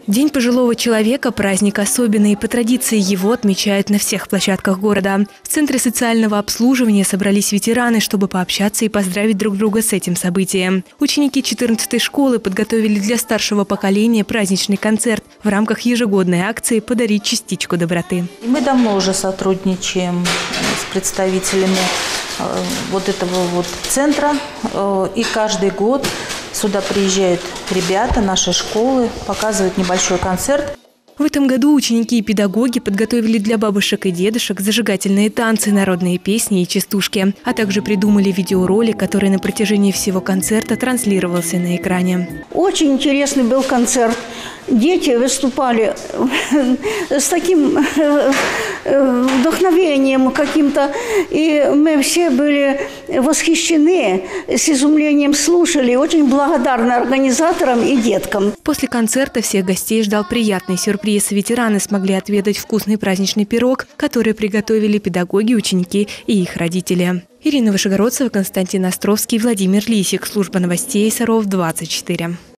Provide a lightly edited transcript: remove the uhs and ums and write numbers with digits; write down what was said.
День пожилого человека – праздник особенный. По традиции его отмечают на всех площадках города. В Центре социального обслуживания собрались ветераны, чтобы пообщаться и поздравить друг друга с этим событием. Ученики 14-й школы подготовили для старшего поколения праздничный концерт в рамках ежегодной акции «Подарить частичку доброты». Мы давно уже сотрудничаем с представителями вот этого центра, и каждый год сюда приезжают ребята нашей школы, показывают небольшой концерт. В этом году ученики и педагоги подготовили для бабушек и дедушек зажигательные танцы, народные песни и частушки, а также придумали видеоролик, который на протяжении всего концерта транслировался на экране. Очень интересный был концерт. Дети выступали с таким вдохновением каким-то, и мы все были восхищены, с изумлением слушали, очень благодарны организаторам и деткам. После концерта всех гостей ждал приятный сюрприз. Ветераны смогли отведать вкусный праздничный пирог, который приготовили педагоги, ученики и их родители. Ирина Вышегородцева, Константин Островский, Владимир Лисик. Служба новостей Саров 24.